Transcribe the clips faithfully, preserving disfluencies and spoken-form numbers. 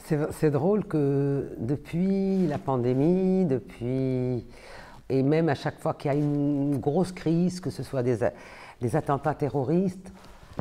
C'est drôle que depuis la pandémie, depuis et même à chaque fois qu'il y a une grosse crise, que ce soit des, des attentats terroristes,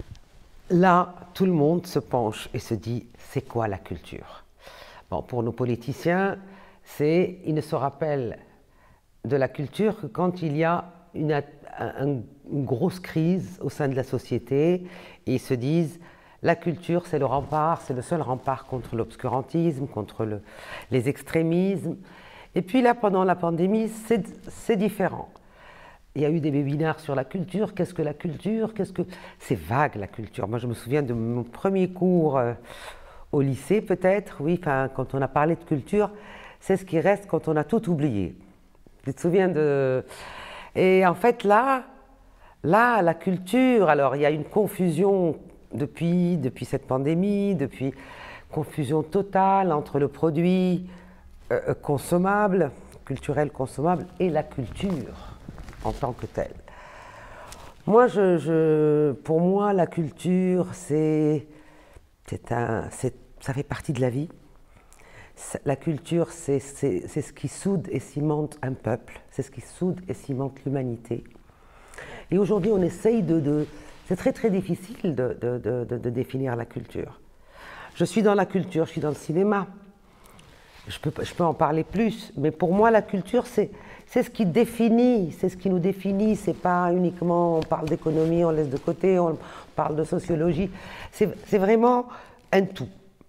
là, tout le monde se penche et se dit « c'est quoi la culture ?» Bon, pour nos politiciens, c'est, ils ne se rappellent de la culture que quand il y a une, un, une grosse crise au sein de la société et ils se disent la culture, c'est le rempart, c'est le seul rempart contre l'obscurantisme, contre le, les extrémismes. Et puis là, pendant la pandémie, c'est différent. Il y a eu des webinaires sur la culture. Qu'est-ce que la culture? Qu'est-ce que... C'est vague, la culture. Moi, je me souviens de mon premier cours euh, au lycée, peut-être. Oui, enfin, quand on a parlé de culture, c'est ce qui reste quand on a tout oublié. Tu te souviens de... Et en fait, là, là, la culture, alors, il y a une confusion depuis, depuis cette pandémie, depuis confusion totale entre le produit euh, consommable, culturel consommable, et la culture en tant que telle. Moi, je, je, pour moi, la culture, c'est, c'est un, c'est, ça fait partie de la vie. La culture, c'est ce qui soude et cimente un peuple, c'est ce qui soude et cimente l'humanité. Et aujourd'hui, on essaye de... de c'est très très difficile de, de, de, de, de définir la culture. Je suis dans la culture, je suis dans le cinéma. Je peux, je peux en parler plus, mais pour moi, la culture, c'est ce qui définit, c'est ce qui nous définit. C'est pas uniquement, on parle d'économie, on laisse de côté, on parle de sociologie. C'est vraiment un tout.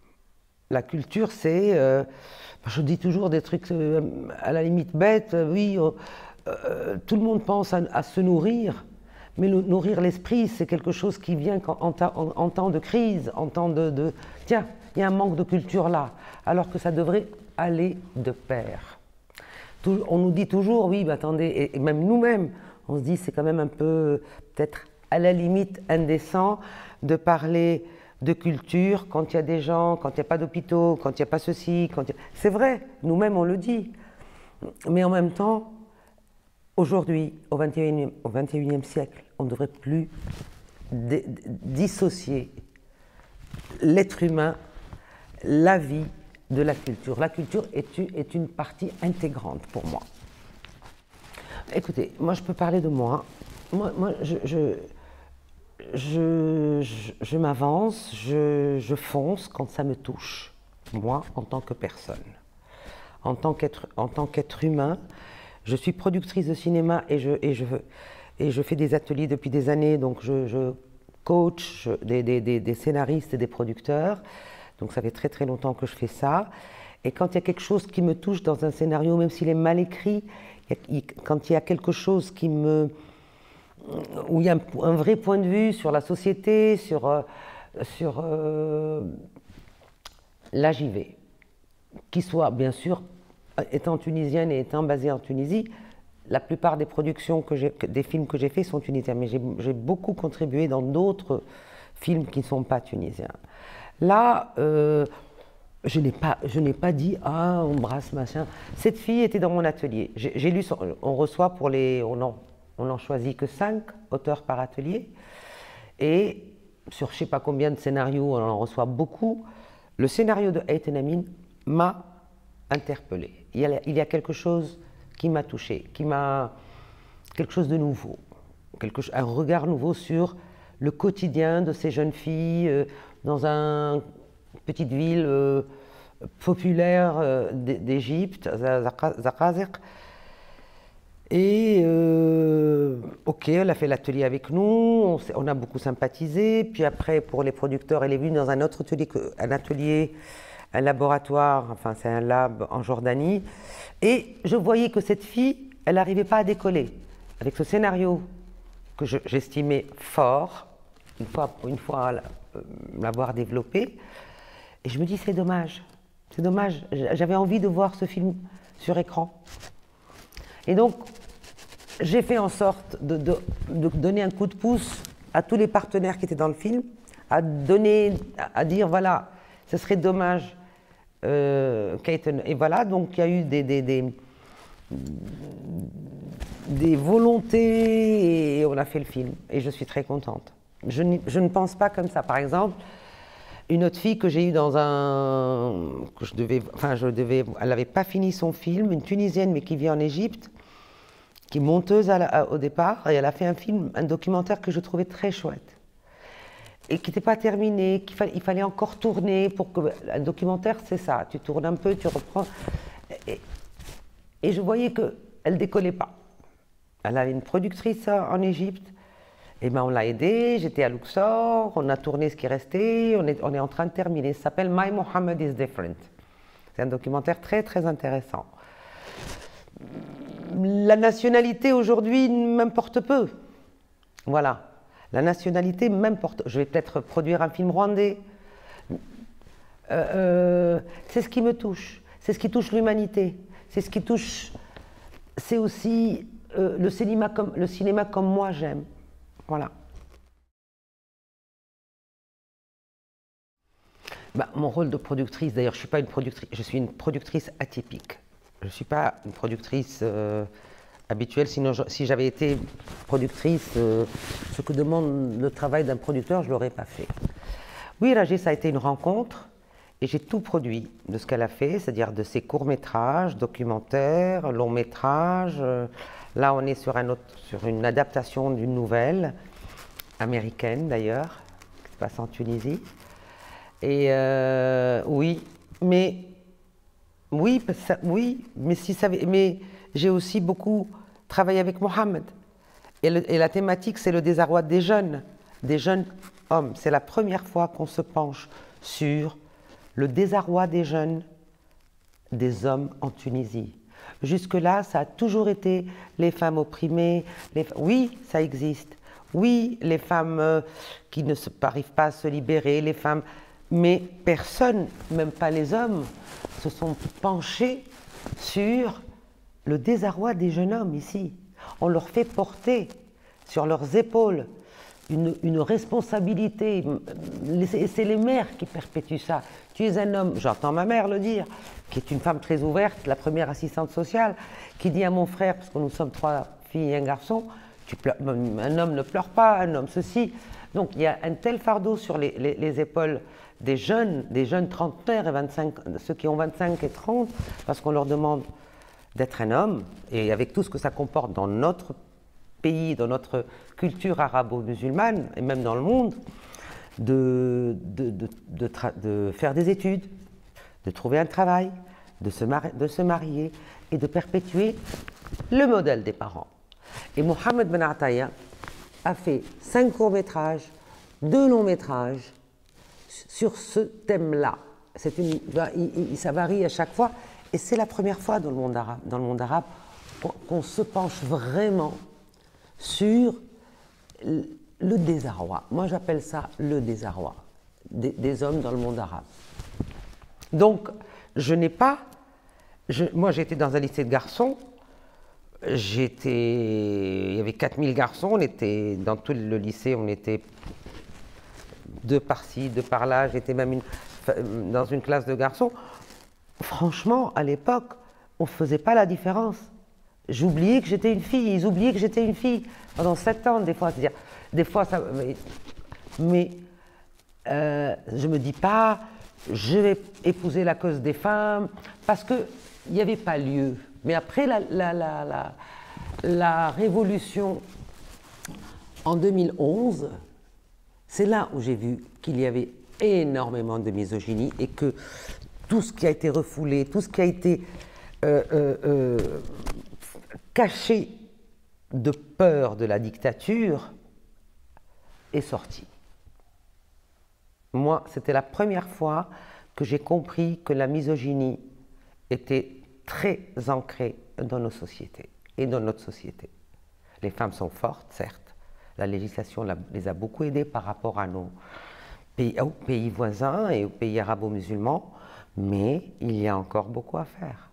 La culture, c'est, euh, je dis toujours des trucs euh, à la limite bêtes, euh, oui, euh, euh, tout le monde pense à, à se nourrir, mais le, nourrir l'esprit, c'est quelque chose qui vient en, en, en, en temps de crise, en temps de, de... Tiens, il y a un manque de culture là, alors que ça devrait aller de pair. Tout, on nous dit toujours, oui, mais attendez, et, et même nous-mêmes, on se dit c'est quand même un peu, peut-être à la limite indécent de parler de culture quand il y a des gens, quand il n'y a pas d'hôpitaux, quand il n'y a pas ceci, quand il y a... C'est vrai, nous-mêmes on le dit. Mais en même temps, aujourd'hui, au vingt et unième, au vingt et unième siècle, on ne devrait plus dissocier l'être humain, la vie de la culture. La culture est, est une partie intégrante pour moi. Écoutez, moi je peux parler de moi. Moi, moi je... je Je, je, je m'avance, je, je fonce quand ça me touche, moi en tant que personne. En tant qu'être en tant qu'être humain, je suis productrice de cinéma et je, et je, et je fais des ateliers depuis des années, donc je, je coach des, des, des, des scénaristes et des producteurs, donc ça fait très très longtemps que je fais ça. Et quand il y a quelque chose qui me touche dans un scénario, même s'il est mal écrit, quand il y a quelque chose qui me... où il y a un, un vrai point de vue sur la société, sur, euh, sur euh, là j'y vais. Qui soit, bien sûr, étant tunisienne et étant basée en Tunisie, la plupart des productions, que j'ai, des films que j'ai faits sont tunisiens, mais j'ai beaucoup contribué dans d'autres films qui ne sont pas tunisiens. Là, euh, je n'ai pas, je n'ai pas dit « Ah, on brasse, machin ». Cette fille était dans mon atelier. J'ai lu, son, on reçoit pour les... On en, On n'en choisit que cinq auteurs par atelier. Et sur je ne sais pas combien de scénarios, on en reçoit beaucoup. Le scénario de Ayten Amin m'a interpellée. Il y a, il y a quelque chose qui m'a touchée, qui m'a... quelque chose de nouveau. Quelque, un regard nouveau sur le quotidien de ces jeunes filles euh, dans une petite ville euh, populaire euh, d'Égypte, Zaqazq. Et euh, ok, elle a fait l'atelier avec nous, on, on a beaucoup sympathisé. Puis après, pour les producteurs, elle est venue dans un autre atelier, un atelier, un laboratoire, enfin c'est un lab en Jordanie. Et je voyais que cette fille, elle n'arrivait pas à décoller. Avec ce scénario que j'estimais fort, une fois, une fois l'avoir développé, et je me dis c'est dommage, c'est dommage. J'avais envie de voir ce film sur écran. Et donc, j'ai fait en sorte de, de, de donner un coup de pouce à tous les partenaires qui étaient dans le film, à donner, à dire voilà, ce serait dommage euh, qu'Ayten... Et voilà, donc il y a eu des, des, des, des volontés et on a fait le film. Et je suis très contente. Je, je ne pense pas comme ça. Par exemple, une autre fille que j'ai eue dans un... que je devais... Enfin, je devais... Elle n'avait pas fini son film, une Tunisienne, mais qui vit en Égypte, qui est monteuse à la, à, au départ, et elle a fait un film, un documentaire que je trouvais très chouette. Et qui n'était pas terminé, qu'il fallait, il fallait encore tourner pour que... Un documentaire, c'est ça, tu tournes un peu, tu reprends... Et, et je voyais qu'elle ne décollait pas. Elle avait une productrice en Égypte, et ben on l'a aidée, j'étais à Luxor, on a tourné ce qui restait, on est, on est en train de terminer. Ça s'appelle My Mohammed is Different. C'est un documentaire très très intéressant. La nationalité aujourd'hui m'importe peu. Voilà. La nationalité m'importe. Je vais peut-être produire un film rwandais. Euh, euh, c'est ce qui me touche. C'est ce qui touche l'humanité. C'est ce qui touche... C'est aussi euh, le cinéma comme, le cinéma comme moi j'aime. Voilà. Bah, mon rôle de productrice, d'ailleurs, je suis pas une productrice, je suis une productrice atypique. Je ne suis pas une productrice euh, habituelle, sinon je, si j'avais été productrice, euh, ce que demande le travail d'un producteur, je ne l'aurais pas fait. Oui, Ragis, ça a été une rencontre, et j'ai tout produit de ce qu'elle a fait, c'est-à-dire de ses courts-métrages, documentaires, longs-métrages. Euh, là, on est sur, un autre, sur une adaptation d'une nouvelle, américaine d'ailleurs, qui se passe en Tunisie. Et euh, oui, mais oui, ça, oui, mais si ça, mais j'ai aussi beaucoup travaillé avec Mohammed. Et, le, et la thématique, c'est le désarroi des jeunes, des jeunes hommes. C'est la première fois qu'on se penche sur le désarroi des jeunes, des hommes en Tunisie. Jusque-là, ça a toujours été les femmes opprimées. Les... Oui, ça existe. Oui, les femmes euh, qui ne arrivent pas à se libérer, les femmes... Mais personne, même pas les hommes, se sont penchés sur le désarroi des jeunes hommes ici. On leur fait porter sur leurs épaules une, une responsabilité. C'est les mères qui perpétuent ça. Tu es un homme, j'entends ma mère le dire, qui est une femme très ouverte, la première assistante sociale, qui dit à mon frère, parce que nous sommes trois filles et un garçon, tu pleures, un homme ne pleure pas, un homme ceci. Donc il y a un tel fardeau sur les, les, les épaules des jeunes, des jeunes trentenaires et vingt-cinq, ceux qui ont vingt-cinq et trente, parce qu'on leur demande d'être un homme, et avec tout ce que ça comporte dans notre pays, dans notre culture arabo-musulmane, et même dans le monde, de, de, de, de, de faire des études, de trouver un travail, de se, mari de se marier, et de perpétuer le modèle des parents. Et Mohammed Ben Ataya a fait cinq courts-métrages, deux longs-métrages, sur ce thème-là. Ça varie à chaque fois, et c'est la première fois dans le monde arabe, dans le monde arabe qu'on se penche vraiment sur le désarroi. Moi, j'appelle ça le désarroi des, des hommes dans le monde arabe. Donc, je n'ai pas... Je, moi, j'étais dans un lycée de garçons. J'étais... Il y avait quatre mille garçons. On était, dans tout le lycée, on était deux par-ci, deux par-là. J'étais même une, dans une classe de garçons. Franchement, à l'époque, on ne faisait pas la différence. J'oubliais que j'étais une fille. Ils oubliaient que j'étais une fille. Pendant sept ans, des fois. C'est-à-dire, des fois, ça... Mais, mais euh, je ne me dis pas, je vais épouser la cause des femmes, parce qu'il n'y avait pas lieu. Mais après la, la, la, la, la révolution en deux mille onze, c'est là où j'ai vu qu'il y avait énormément de misogynie et que tout ce qui a été refoulé, tout ce qui a été euh, euh, euh, caché de peur de la dictature est sorti. Moi, c'était la première fois que j'ai compris que la misogynie était très ancrée dans nos sociétés et dans notre société. Les femmes sont fortes, certes. La législation les a beaucoup aidées par rapport à nos pays, aux pays voisins et aux pays arabo-musulmans, mais il y a encore beaucoup à faire.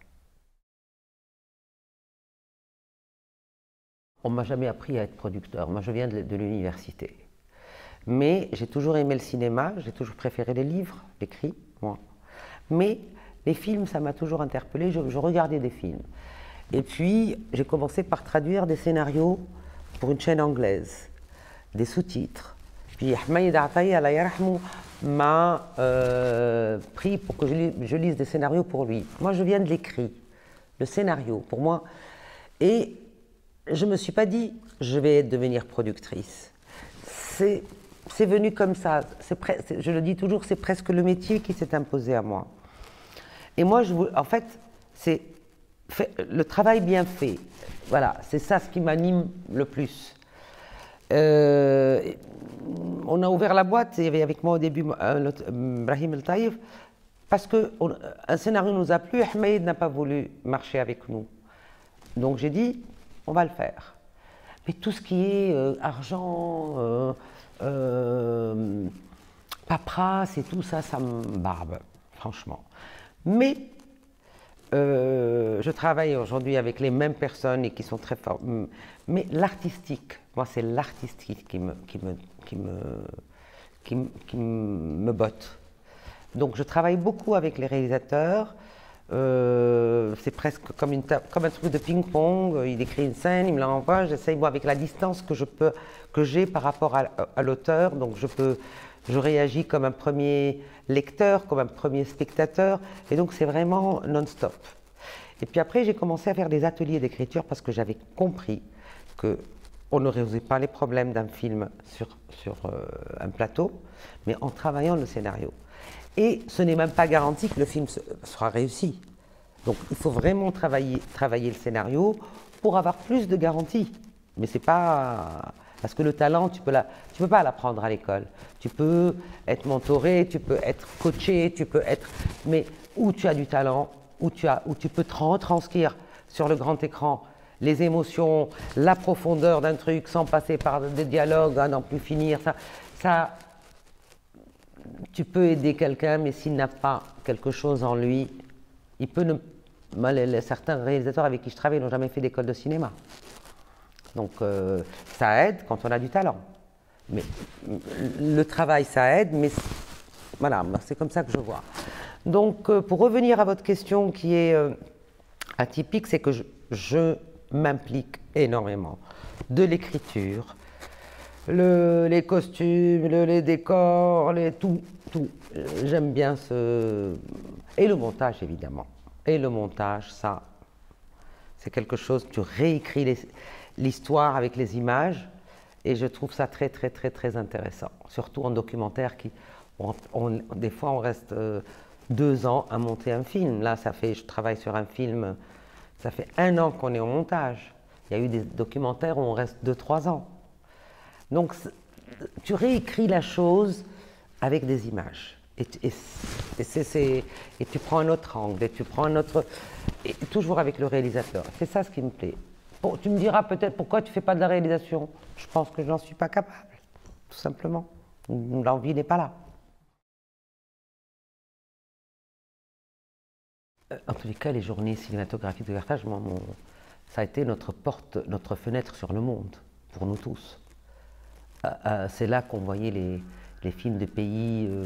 On ne m'a jamais appris à être producteur. Moi, je viens de, de l'université. Mais j'ai toujours aimé le cinéma, j'ai toujours préféré les livres, l'écrit, moi. Mais les films, ça m'a toujours interpellée, je, je regardais des films. Et puis, j'ai commencé par traduire des scénarios pour une chaîne anglaise, des sous-titres. Puis Ahmed Ataï, Allah yarhamou, m'a euh, pris pour que je, li je lise des scénarios pour lui. Moi, je viens de l'écrit, le scénario, pour moi. Et je ne me suis pas dit, je vais devenir productrice. C'est venu comme ça. Je le dis toujours, c'est presque le métier qui s'est imposé à moi. Et moi, je, en fait, c'est le travail bien fait. Voilà, c'est ça ce qui m'anime le plus. Euh, on a ouvert la boîte, il y avait avec moi au début euh, Brahim El Taïf, parce qu'un scénario nous a plu, Ahmed n'a pas voulu marcher avec nous. Donc j'ai dit, on va le faire. Mais tout ce qui est euh, argent, euh, euh, paperasse et tout ça, ça me barbe, franchement. Mais euh, je travaille aujourd'hui avec les mêmes personnes et qui sont très fortes. Mais l'artistique, moi c'est l'artistique qui me, qui, me, qui, me, qui, me, qui me botte. Donc je travaille beaucoup avec les réalisateurs. Euh, c'est presque comme, une comme un truc de ping-pong. Il écrit une scène, il me l'envoie, j'essaye, moi, avec la distance que je peux, que j'ai par rapport à, à l'auteur, donc je peux, je réagis comme un premier lecteur, comme un premier spectateur, et donc c'est vraiment non-stop. Et puis après, j'ai commencé à faire des ateliers d'écriture parce que j'avais compris qu'on ne résout pas les problèmes d'un film sur, sur euh, un plateau, mais en travaillant le scénario. Et ce n'est même pas garanti que le film sera réussi. Donc il faut vraiment travailler, travailler le scénario pour avoir plus de garanties. Mais c'est pas... Parce que le talent, tu peux la, tu peux pas l'apprendre à l'école. Tu peux être mentoré, tu peux être coaché, tu peux être... Mais où tu as du talent, où tu, as, où tu peux retranscrire sur le grand écran les émotions, la profondeur d'un truc sans passer par des dialogues à n'en plus finir, ça... ça tu peux aider quelqu'un, mais s'il n'a pas quelque chose en lui, il peut ne... Moi, les, les, certains réalisateurs avec qui je travaille n'ont jamais fait d'école de cinéma. Donc euh, ça aide quand on a du talent. Mais le travail, ça aide, mais voilà, c'est comme ça que je vois. Donc euh, pour revenir à votre question qui est euh, atypique, c'est que je, je m'implique énormément de l'écriture, Le, les costumes, le, les décors, les, tout, tout. J'aime bien ce... Et le montage, évidemment. Et le montage, ça, c'est quelque chose, tu réécris l'histoire avec les images, et je trouve ça très, très, très, très intéressant. Surtout en documentaire, qui, on, on, des fois, on reste euh, deux ans à monter un film. Là, ça fait, je travaille sur un film, ça fait un an qu'on est au montage. Il y a eu des documentaires où on reste deux, trois ans. Donc, tu réécris la chose avec des images. Et, et, et, c est, c est, et tu prends un autre angle, et tu prends un autre... Et toujours avec le réalisateur. C'est ça ce qui me plaît. Bon, tu me diras peut-être pourquoi tu ne fais pas de la réalisation. Je pense que je n'en suis pas capable, tout simplement. L'envie n'est pas là. En tous les cas, les journées cinématographiques de Carthage, moi, mon, ça a été notre porte, notre fenêtre sur le monde, pour nous tous. Euh, euh, c'est là qu'on voyait les, les films de pays, euh,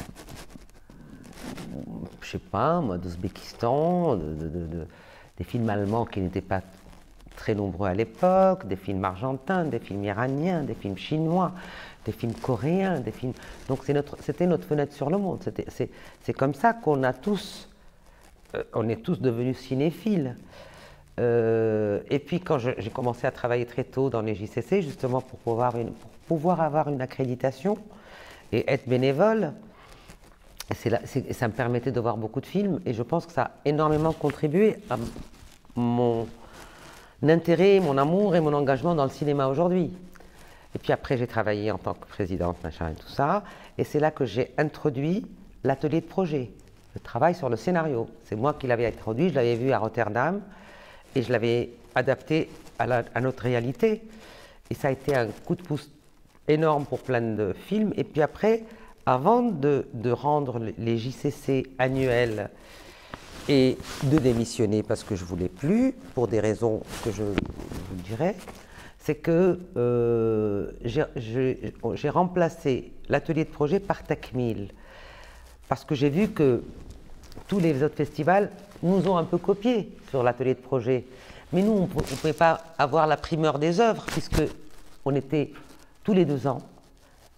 je sais pas, moi, d'Ouzbékistan, de, de, de, de, des films allemands qui n'étaient pas très nombreux à l'époque, des films argentins, des films iraniens, des films chinois, des films coréens, des films... Donc c'était notre, notre fenêtre sur le monde. C'est comme ça qu'on a tous, euh, on est tous devenus cinéphiles. Euh, et puis quand j'ai commencé à travailler très tôt dans les J C C, justement pour pouvoir, une, pour pouvoir avoir une accréditation et être bénévole, là, ça me permettait de voir beaucoup de films, et je pense que ça a énormément contribué à mon intérêt, mon amour et mon engagement dans le cinéma aujourd'hui. Et puis après, j'ai travaillé en tant que présidente, machin et tout ça, et c'est là que j'ai introduit l'atelier de projet, le travail sur le scénario. C'est moi qui l'avais introduit, je l'avais vu à Rotterdam, et je l'avais adapté à, la, à notre réalité. Et ça a été un coup de pouce énorme pour plein de films. Et puis après, avant de, de rendre les J C C annuels et de démissionner parce que je ne voulais plus, pour des raisons que je vous dirai, c'est que euh, j'ai remplacé l'atelier de projet par Takmil. Parce que j'ai vu que tous les autres festivals nous ont un peu copiés sur l'atelier de projet. Mais nous, on ne pouvait pas avoir la primeur des œuvres, puisqu'on était tous les deux ans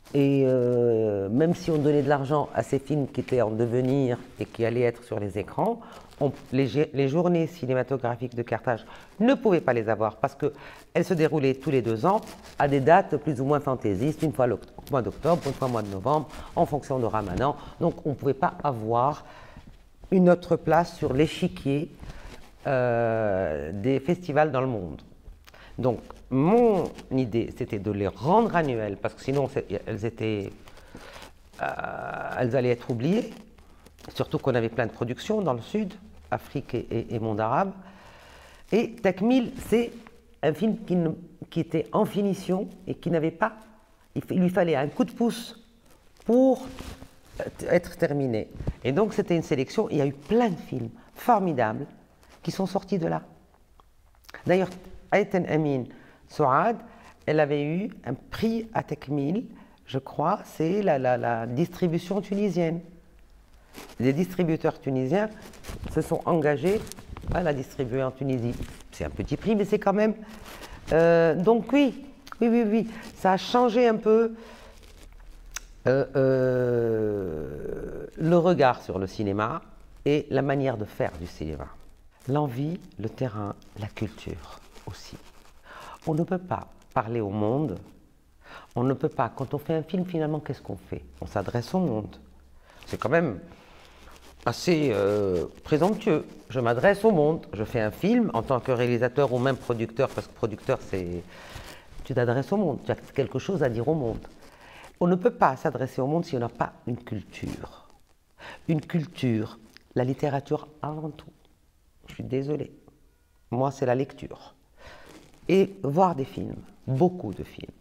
Et euh, même si on donnait de l'argent à ces films qui étaient en devenir et qui allaient être sur les écrans, on, les, les journées cinématographiques de Carthage ne pouvaient pas les avoir parce qu'elles se déroulaient tous les deux ans à des dates plus ou moins fantaisistes, une fois au mois d'octobre, une fois au mois de novembre, en fonction de Ramadan. Donc on ne pouvait pas avoir une autre place sur l'échiquier euh, des festivals dans le monde. Donc, mon idée, c'était de les rendre annuelles, parce que sinon, elles étaient, euh, elles allaient être oubliées. Surtout qu'on avait plein de productions dans le Sud, Afrique et, et, et monde arabe. Et Takmil, c'est un film qui, ne, qui était en finition et qui n'avait pas, il, il lui fallait un coup de pouce pour être terminé. Et donc, c'était une sélection. Il y a eu plein de films formidables qui sont sortis de là. D'ailleurs, Ayten Amin Souad, elle avait eu un prix à Takmil, je crois, c'est la, la, la distribution tunisienne. Les distributeurs tunisiens se sont engagés à la distribuer en Tunisie. C'est un petit prix, mais c'est quand même... Euh, donc oui, oui, oui, oui, ça a changé un peu euh, euh, le regard sur le cinéma et la manière de faire du cinéma. L'envie, le terrain, la culture aussi. On ne peut pas parler au monde, on ne peut pas, quand on fait un film, finalement, qu'est-ce qu'on fait? On s'adresse au monde. C'est quand même assez euh, présomptueux. Je m'adresse au monde, je fais un film en tant que réalisateur ou même producteur, parce que producteur, c'est... Tu t'adresses au monde, tu as quelque chose à dire au monde. On ne peut pas s'adresser au monde si on n'a pas une culture. Une culture, la littérature avant tout. Je suis désolée. Moi, c'est la lecture. Et voir des films, beaucoup de films.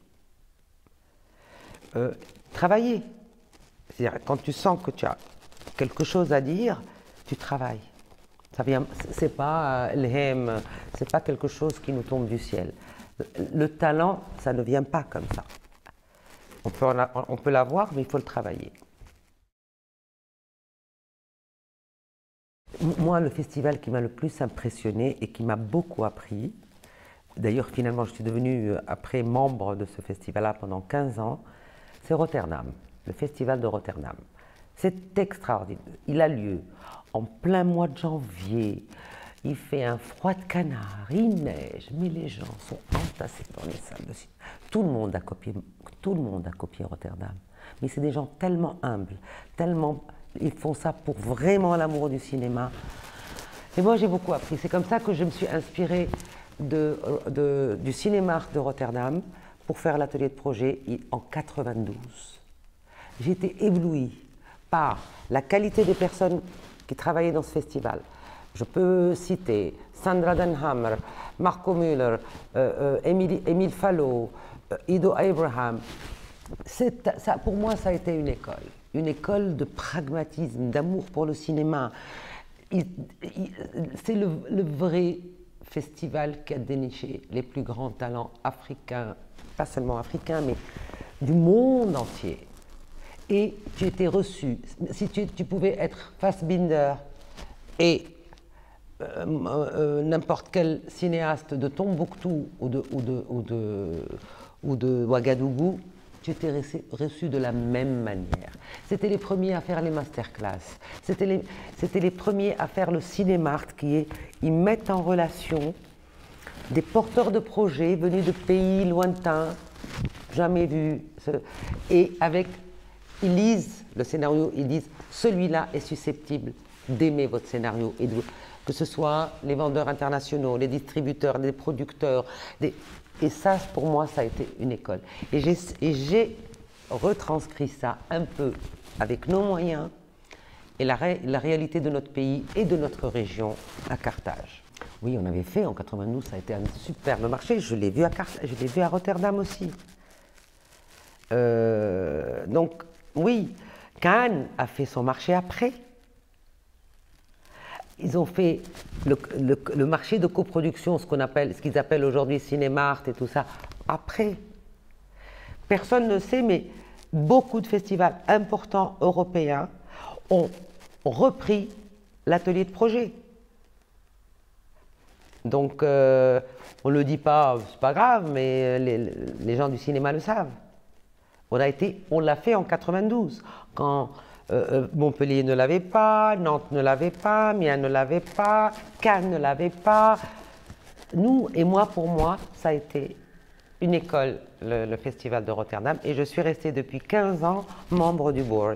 Euh, travailler. C'est-à-dire, quand tu sens que tu as quelque chose à dire, tu travailles. Ça vient, c'est pas l'hem, c'est pas quelque chose qui nous tombe du ciel. Le talent, ça ne vient pas comme ça. On peut, en a, on peut l'avoir, mais il faut le travailler. Moi, le festival qui m'a le plus impressionné et qui m'a beaucoup appris, d'ailleurs, finalement, je suis devenue, après, membre de ce festival-là pendant quinze ans, c'est Rotterdam, le festival de Rotterdam. C'est extraordinaire. Il a lieu en plein mois de janvier. Il fait un froid de canard, il neige, mais les gens sont entassés dans les salles de cinéma. Tout le monde a copié, tout le monde a copié Rotterdam. Mais c'est des gens tellement humbles, tellement... Ils font ça pour vraiment l'amour du cinéma. Et moi, j'ai beaucoup appris. C'est comme ça que je me suis inspirée de, de, du cinéma de Rotterdam pour faire l'atelier de projet en quatre-vingt-douze. J'ai été éblouie par la qualité des personnes qui travaillaient dans ce festival. Je peux citer Sandra Denhammer, Marco Müller, euh, euh, Émile Fallo, euh, Ido Abraham. Ça, pour moi, ça a été une école. Une école de pragmatisme, d'amour pour le cinéma. C'est le, le vrai festival qui a déniché les plus grands talents africains, pas seulement africains, mais du monde entier. Et tu étais reçu. Si tu, tu pouvais être Fassbinder et euh, euh, n'importe quel cinéaste de Tombouctou ou de, ou de, ou de, ou de Ouagadougou, tu étais reçu de la même manière. C'était les premiers à faire les masterclass. C'était les, c'était les premiers à faire le cinémart qui est, ils mettent en relation des porteurs de projets venus de pays lointains, jamais vus, et avec, ils lisent le scénario, ils disent celui-là est susceptible d'aimer votre scénario, et de, que ce soit les vendeurs internationaux, les distributeurs, les producteurs, des, et ça, pour moi, ça a été une école. Et j'ai retranscrit ça un peu avec nos moyens et la, ré, la réalité de notre pays et de notre région à Carthage. Oui, on avait fait en quatre-vingt-douze, ça a été un superbe marché. Je l'ai vu à Carthage, je l'ai vu à Rotterdam aussi. Euh, donc, oui, Cannes a fait son marché après. Ils ont fait le, le, le marché de coproduction, ce qu'on appelle, ce qu'ils appellent aujourd'hui Cinémart et tout ça, après. Personne ne sait, mais beaucoup de festivals importants européens ont, ont repris l'atelier de projet. Donc, euh, on ne le dit pas, c'est pas grave, mais les, les gens du cinéma le savent. On a été, on l'a fait en quatre-vingt-douze, quand euh, Montpellier ne l'avait pas, Nantes ne l'avait pas, Amiens ne l'avait pas, Cannes ne l'avait pas. Nous, et moi, pour moi, ça a été une école, le, le Festival de Rotterdam, et je suis restée depuis quinze ans membre du board.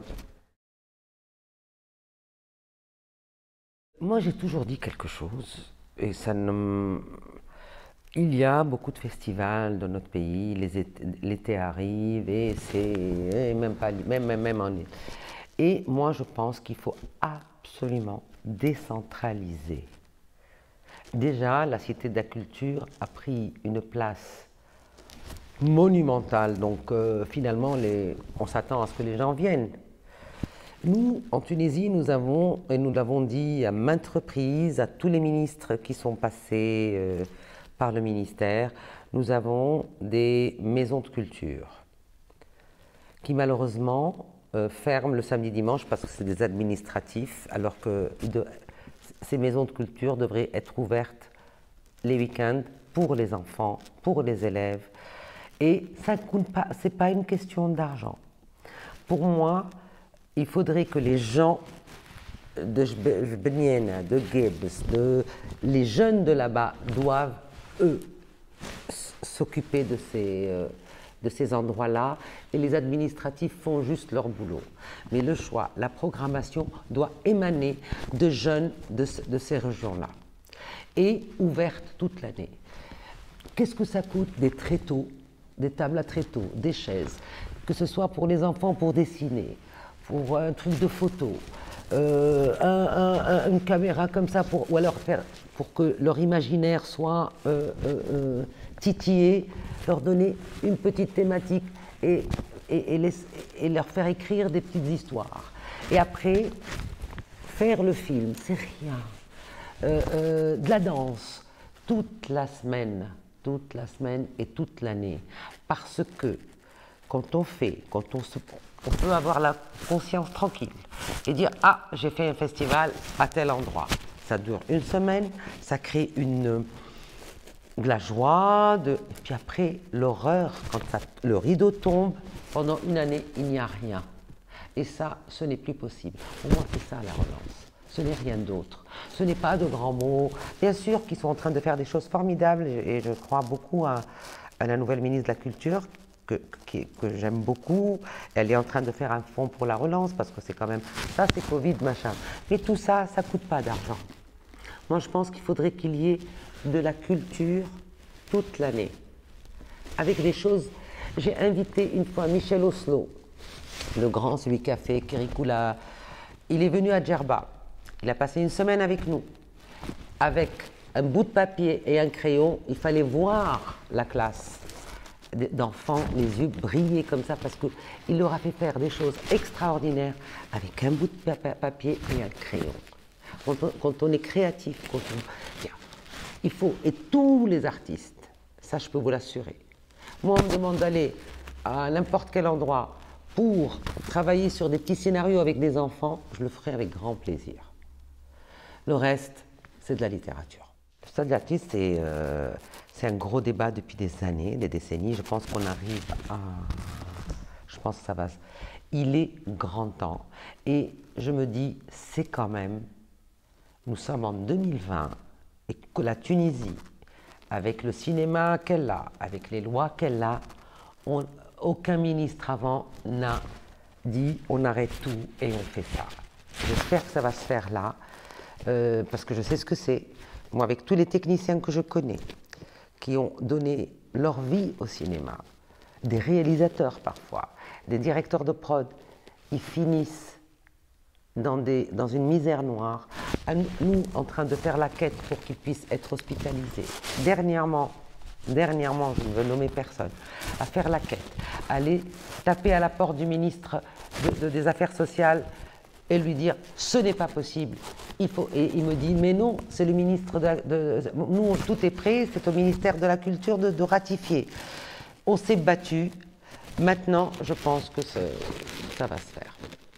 Moi, j'ai toujours dit quelque chose, et ça ne... Il y a beaucoup de festivals dans notre pays, l'été arrive, et c'est même pas... Même, même, même en... Et moi, je pense qu'il faut absolument décentraliser. Déjà, la Cité de la Culture a pris une place monumentale, donc euh, finalement, les... on s'attend à ce que les gens viennent. Nous, en Tunisie, nous avons, et nous l'avons dit à maintes reprises, à tous les ministres qui sont passés euh, par le ministère, nous avons des maisons de culture qui malheureusement euh, ferment le samedi-dimanche parce que c'est des administratifs, alors que de, ces maisons de culture devraient être ouvertes les week-ends pour les enfants, pour les élèves. Et ça ne coûte pas, ce n'est pas une question d'argent. Pour moi, il faudrait que les gens de Jbeniena, de Gibbs, de, les jeunes de là-bas doivent, eux, s'occuper de ces, euh, de ces endroits-là, et les administratifs font juste leur boulot. Mais le choix, la programmation doit émaner de jeunes de, de ces régions-là, et ouverte toute l'année. Qu'est-ce que ça coûte? Des tréteaux, des tables à tréteaux, des chaises, que ce soit pour les enfants pour dessiner, pour un truc de photo, euh, un, un, une caméra comme ça, pour, ou alors faire, pour que leur imaginaire soit euh, euh, euh, titillé, leur donner une petite thématique et, et, et, les, et leur faire écrire des petites histoires. Et après, faire le film, c'est rien. Euh, euh, de la danse, toute la semaine, toute la semaine et toute l'année. Parce que quand on fait, quand on se... on peut avoir la conscience tranquille et dire « Ah, j'ai fait un festival à tel endroit ». Ça dure une semaine, ça crée une, de la joie, de, et puis après, l'horreur, quand ça, le rideau tombe, pendant une année, il n'y a rien. Et ça, ce n'est plus possible. Pour moi, c'est ça la relance. Ce n'est rien d'autre. Ce n'est pas de grands mots. Bien sûr qu'ils sont en train de faire des choses formidables, et je crois beaucoup à, à la nouvelle ministre de la Culture, que, que, que j'aime beaucoup. Elle est en train de faire un fonds pour la relance, parce que c'est quand même... Ça, c'est Covid, machin. Mais tout ça, ça ne coûte pas d'argent. Moi, je pense qu'il faudrait qu'il y ait de la culture toute l'année. Avec des choses... J'ai invité une fois Michel Oslo, le grand, celui qui a fait Kerikula. Il est venu à Djerba. Il a passé une semaine avec nous. Avec un bout de papier et un crayon, il fallait voir la classe d'enfants, les yeux briller comme ça, parce qu'il leur a fait faire des choses extraordinaires avec un bout de papier et un crayon. Quand on, quand on est créatif, quand on, il faut, et tous les artistes, ça je peux vous l'assurer. Moi, on me demande d'aller à n'importe quel endroit pour travailler sur des petits scénarios avec des enfants, je le ferai avec grand plaisir. Le reste, c'est de la littérature. Le stade de l'artiste, c'est euh, un gros débat depuis des années, des décennies. Je pense qu'on arrive à... Je pense que ça va... Il est grand temps. Et je me dis, c'est quand même... Nous sommes en deux mille vingt et que la Tunisie, avec le cinéma qu'elle a, avec les lois qu'elle a, on, aucun ministre avant n'a dit on arrête tout et on fait ça. J'espère que ça va se faire là, euh, parce que je sais ce que c'est. Moi, avec tous les techniciens que je connais, qui ont donné leur vie au cinéma, des réalisateurs parfois, des directeurs de prod, ils finissent dans, des, dans une misère noire, à nous en train de faire la quête pour qu'ils puissent être hospitalisés. Dernièrement, dernièrement, je ne veux nommer personne, à faire la quête, aller taper à la porte du ministre de, de, des Affaires sociales et lui dire « ce n'est pas possible ». Il faut, et il me dit « mais non, c'est le ministre de, de... Nous, tout est prêt, c'est au ministère de la Culture de, de ratifier ». On s'est battu. Maintenant, je pense que ça va se faire.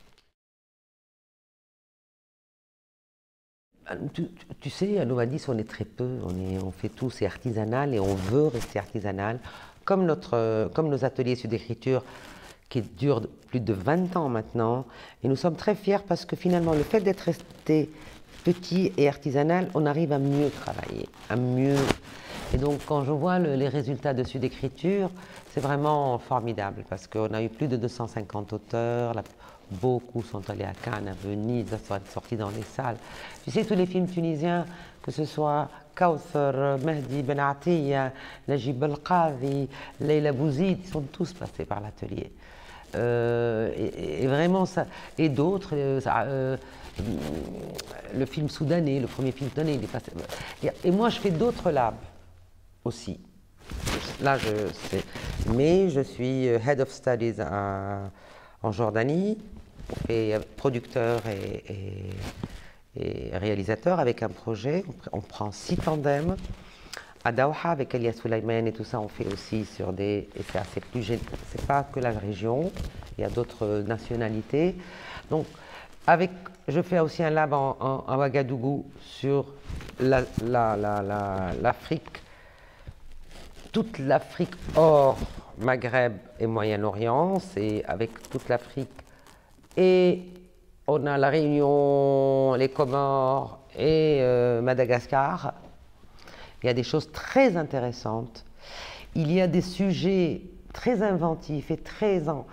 Tu, tu sais, à Novadis, on est très peu, on, est, on fait tout, c'est artisanal et on veut rester artisanal. Comme, notre, comme nos ateliers sud d'écriture qui dure plus de vingt ans maintenant. Et nous sommes très fiers parce que finalement, le fait d'être resté petit et artisanal, on arrive à mieux travailler, à mieux... Et donc, quand je vois le, les résultats de Sud Écriture, c'est vraiment formidable parce qu'on a eu plus de deux cent cinquante auteurs, la, beaucoup sont allés à Cannes, à Venise, sont sortis dans les salles. Tu sais, tous les films tunisiens, que ce soit Kawthar, Mehdi Ben Attia, Najib El-Qadhi, Leila Bouzid, ils sont tous passés par l'atelier. Euh, et, et vraiment, ça, et d'autres, euh, euh, le film soudanais, le premier film soudanais, il est passé. Et, et moi, je fais d'autres labs aussi. Là, je sais. Mais je suis Head of Studies à, en Jordanie, et producteur et, et, et réalisateur avec un projet. On prend six tandems. À Daouha, avec Elia Souleymane et tout ça, on fait aussi sur des... Et c'est assez plus... C'est pas que la région, il y a d'autres nationalités. Donc, avec... Je fais aussi un lab en, en, en Ouagadougou sur l'Afrique, la, la, la, la, toute l'Afrique hors Maghreb et Moyen-Orient, c'est avec toute l'Afrique. Et on a la Réunion, les Comores et euh, Madagascar. Il y a des choses très intéressantes. Il y a des sujets très inventifs et très... En,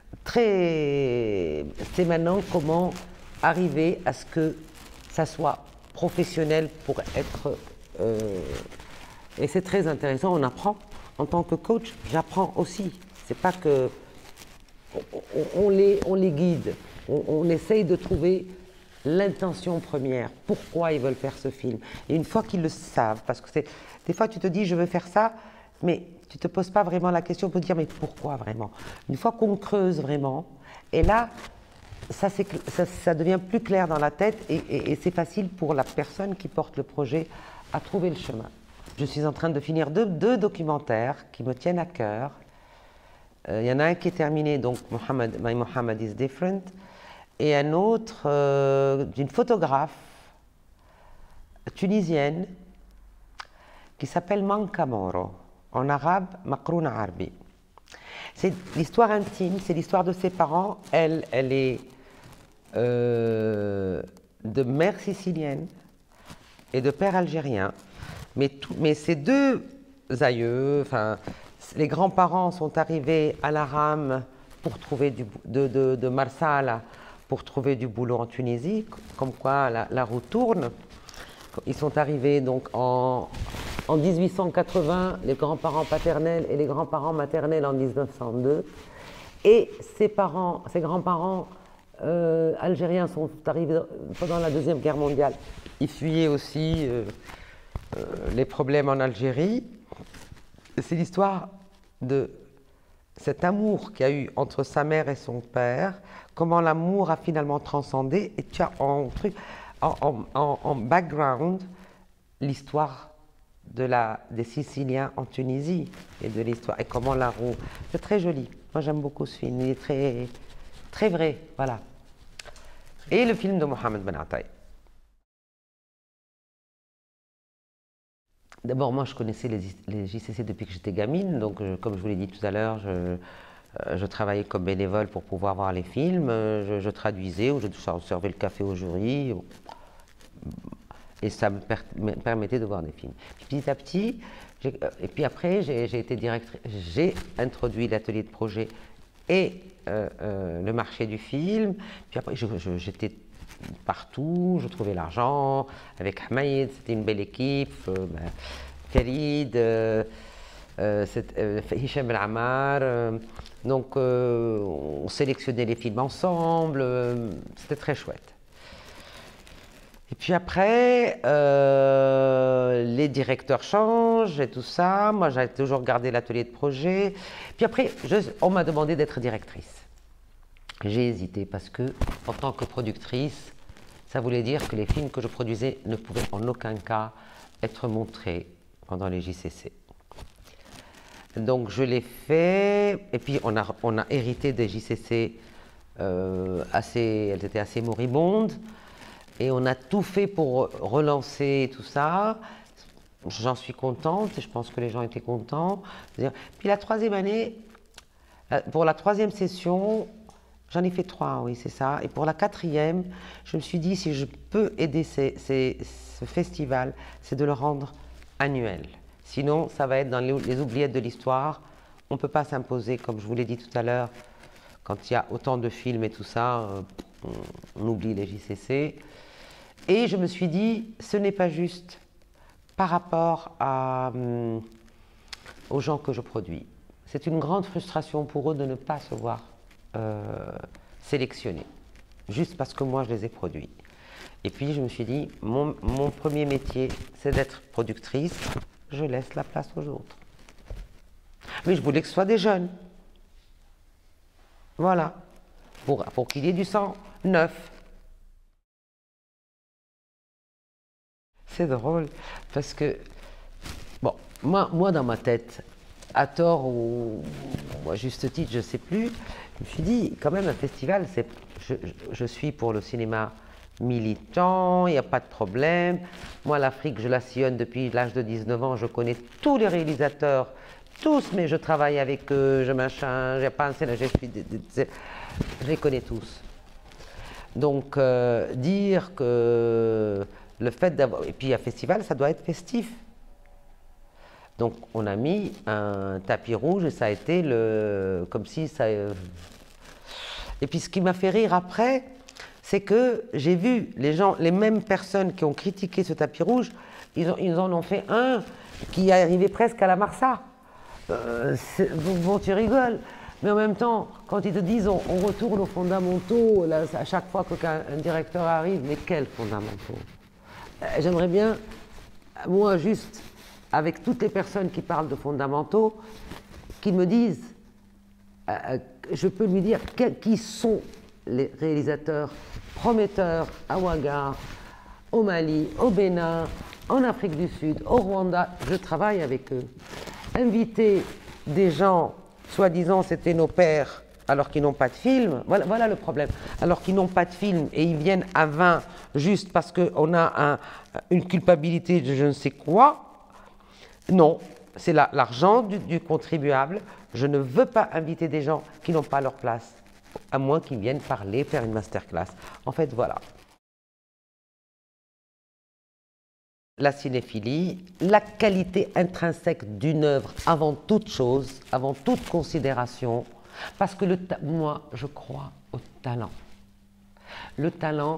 très c'est maintenant comment arriver à ce que ça soit professionnel pour être... Euh, et c'est très intéressant, on apprend. En tant que coach, j'apprends aussi. C'est pas que... On, on, les, on les guide, on, on essaye de trouver l'intention première, pourquoi ils veulent faire ce film. Et une fois qu'ils le savent, parce que c'est... Des fois, tu te dis, je veux faire ça, mais tu ne te poses pas vraiment la question pour dire, mais pourquoi vraiment? Une fois qu'on creuse vraiment, et là, ça, ça, ça devient plus clair dans la tête, et, et, et c'est facile pour la personne qui porte le projet à trouver le chemin. Je suis en train de finir deux, deux documentaires qui me tiennent à cœur. Euh, il y en a un qui est terminé, donc Mohammed, My Mohammed is Different, et un autre euh, d'une photographe tunisienne qui s'appelle Mankamoro, en arabe Makrouna Arbi. C'est l'histoire intime, c'est l'histoire de ses parents. Elle, elle est euh, de mère sicilienne et de père algérien, mais, tout, mais ces deux aïeux, enfin, les grands-parents sont arrivés à la rame pour trouver du, de, de, de Marsala pour trouver du boulot en Tunisie, comme quoi la, la roue tourne. Ils sont arrivés donc en, en mille huit cent quatre-vingts, les grands-parents paternels et les grands-parents maternels en mille neuf cent deux. Et ses parents, ses grands-parents euh, algériens sont arrivés pendant la Deuxième Guerre mondiale. Ils fuyaient aussi euh, euh, les problèmes en Algérie. C'est l'histoire de cet amour qu'il y a eu entre sa mère et son père, comment l'amour a finalement transcendé, et tu as en, truc, en, en, en background l'histoire de la, des Siciliens en Tunisie, et de l'histoire, et comment la roue... C'est très joli. Moi j'aime beaucoup ce film, il est très, très vrai, voilà. Et le film de Mohammed Ben Attia. D'abord, moi, je connaissais les, les J C C depuis que j'étais gamine, donc je, comme je vous l'ai dit tout à l'heure, je, euh, je travaillais comme bénévole pour pouvoir voir les films, je, je traduisais ou je servais le café au jury, et ça me, per, me permettait de voir des films. Puis, petit à petit, et puis après, j'ai été directrice, j'ai introduit l'atelier de projet et euh, euh, le marché du film, puis après, j'étais partout, je trouvais l'argent, avec Hamaïd, c'était une belle équipe, euh, ben, Farid, euh, euh, euh, Hicham El Ammar, euh, donc euh, on sélectionnait les films ensemble, euh, c'était très chouette. Et puis après, euh, les directeurs changent et tout ça, moi j'ai toujours gardé l'atelier de projet, puis après je, on m'a demandé d'être directrice. J'ai hésité parce que, en tant que productrice, ça voulait dire que les films que je produisais ne pouvaient en aucun cas être montrés pendant les J C C. Donc je l'ai fait, et puis on a, on a hérité des J C C euh, assez, elles étaient assez moribondes, et on a tout fait pour relancer tout ça. J'en suis contente, et je pense que les gens étaient contents. Puis la troisième année, Euh, Pour la troisième session, j'en ai fait trois, oui, c'est ça. Et pour la quatrième, je me suis dit, si je peux aider ces, ces, ce festival, c'est de le rendre annuel. Sinon, ça va être dans les, les oubliettes de l'histoire. On ne peut pas s'imposer, comme je vous l'ai dit tout à l'heure, quand il y a autant de films et tout ça, euh, on, on oublie les J C C. Et je me suis dit, ce n'est pas juste par rapport à, hum, aux gens que je produis. C'est une grande frustration pour eux de ne pas se voir euh, sélectionnés, juste parce que moi je les ai produits. Et puis je me suis dit, mon, mon premier métier, c'est d'être productrice, je laisse la place aux autres. Mais je voulais que ce soit des jeunes. Voilà, pour, pour qu'il y ait du sang neuf. C'est drôle, parce que, bon, moi, moi dans ma tête, à tort ou à juste titre, je ne sais plus, je me suis dit, quand même, un festival, c'est, je, je suis pour le cinéma militant, il n'y a pas de problème. Moi, l'Afrique, je la sillonne depuis l'âge de dix-neuf ans, je connais tous les réalisateurs, tous, mais je travaille avec eux, je machin, j'ai pas un scénario, je suis, je les connais tous. Donc, euh, dire que le fait d'avoir, et puis un festival, ça doit être festif. Donc on a mis un tapis rouge et ça a été le, comme si ça... Et puis ce qui m'a fait rire après, c'est que j'ai vu les gens, les mêmes personnes qui ont critiqué ce tapis rouge, ils, ont, ils en ont fait un qui arrivait presque à la Marsa. Euh, bon, tu rigoles, mais en même temps, quand ils te disent on, on retourne aux fondamentaux, là, à chaque fois qu'un directeur arrive, mais quels fondamentaux? euh, J'aimerais bien, moi juste, avec toutes les personnes qui parlent de fondamentaux, qui me disent, euh, je peux lui dire que, qui sont les réalisateurs prometteurs à Ouaga, au Mali, au Bénin, en Afrique du Sud, au Rwanda, je travaille avec eux. Inviter des gens, soi-disant c'était nos pères, alors qu'ils n'ont pas de film, voilà, voilà le problème, alors qu'ils n'ont pas de film et ils viennent à vingt juste parce qu'on a un, une culpabilité de je ne sais quoi. Non, c'est l'argent du, du contribuable. Je ne veux pas inviter des gens qui n'ont pas leur place, à moins qu'ils viennent parler, faire une masterclass. En fait, voilà. La cinéphilie, la qualité intrinsèque d'une œuvre avant toute chose, avant toute considération, parce que le moi, je crois au talent. Le talent,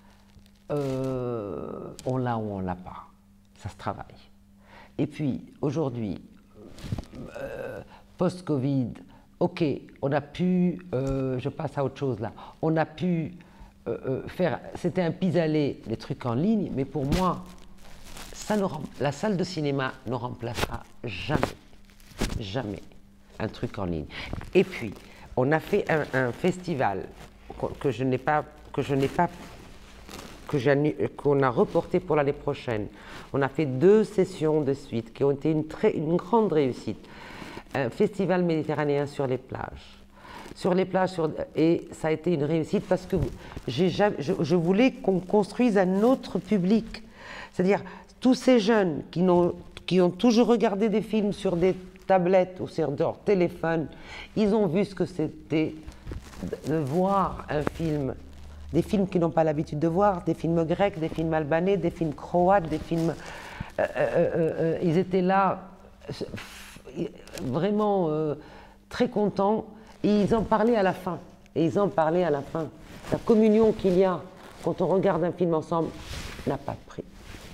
euh, on l'a ou on ne l'a pas, ça se travaille. Et puis, aujourd'hui, euh, post-Covid, ok, on a pu, euh, je passe à autre chose là, on a pu euh, euh, faire, c'était un pis-aller, les trucs en ligne, mais pour moi, ça ne, la salle de cinéma ne remplacera jamais, jamais un truc en ligne. Et puis, on a fait un, un festival que je n'ai pas, que je n'ai pas qu'on a reporté pour l'année prochaine. On a fait deux sessions de suite qui ont été une, très, une grande réussite. Un festival méditerranéen sur les plages. Sur les plages, sur, et ça a été une réussite parce que jamais, je, je voulais qu'on construise un autre public. C'est-à-dire, tous ces jeunes qui ont, qui ont toujours regardé des films sur des tablettes ou sur leur téléphone, ils ont vu ce que c'était de voir un film. Des films qu'ils n'ont pas l'habitude de voir, des films grecs, des films albanais, des films croates, des films... Euh, euh, euh, ils étaient là, vraiment euh, très contents, et ils en parlaient à la fin. Et ils en parlaient à la fin. La communion qu'il y a quand on regarde un film ensemble n'a pas de prix.